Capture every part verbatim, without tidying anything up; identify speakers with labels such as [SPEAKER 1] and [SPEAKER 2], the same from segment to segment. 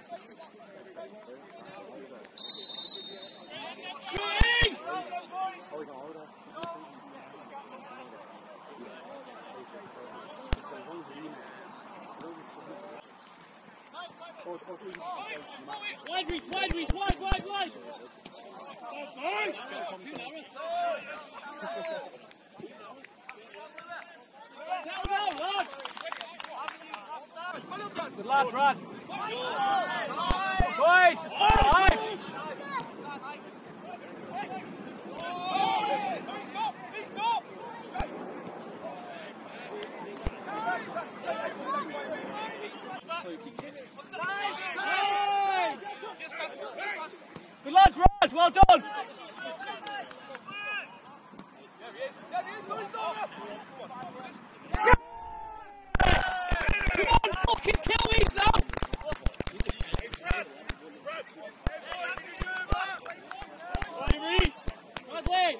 [SPEAKER 1] Wide reach, wide reach, wide, wide, wide. Good lads, Rod. Boys, five. Good luck, Rod. Well done. Come on, fucking kill these now. Reese. Bradley.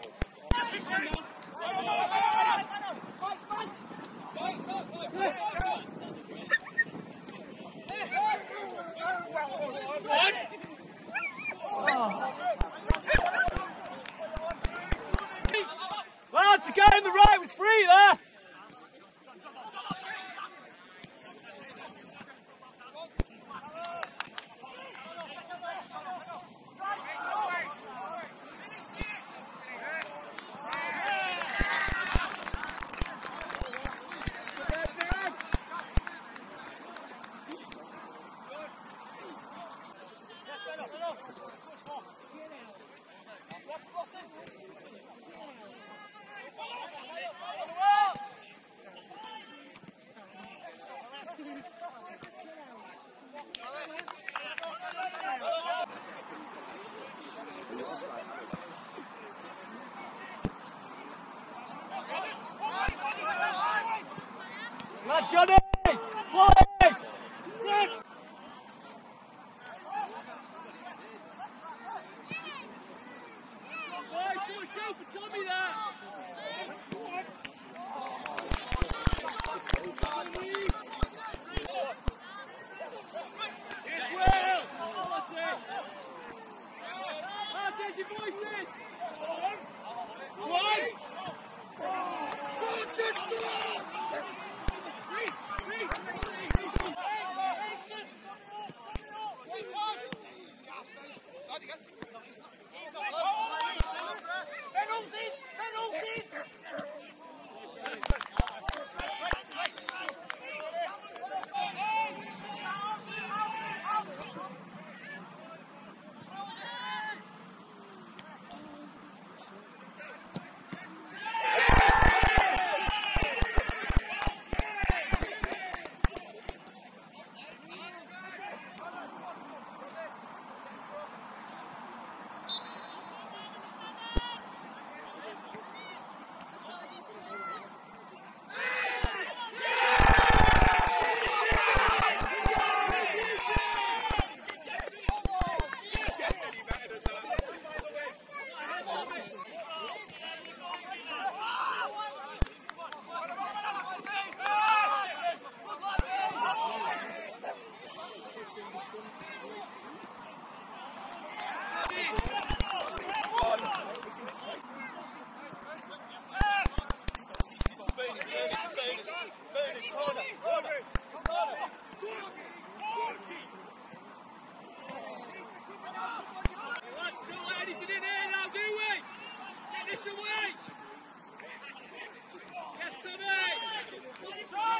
[SPEAKER 1] Lads, the guy on the right was free there. Right, Johnny! Play! Boys, do a show for Tommy there! Here's Will! That's it! Ah, there's your voices! One! What's it score? Reese! Reese! Penalty! Penalty!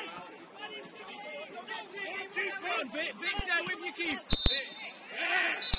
[SPEAKER 1] Vic's there with you, Keith. Yes!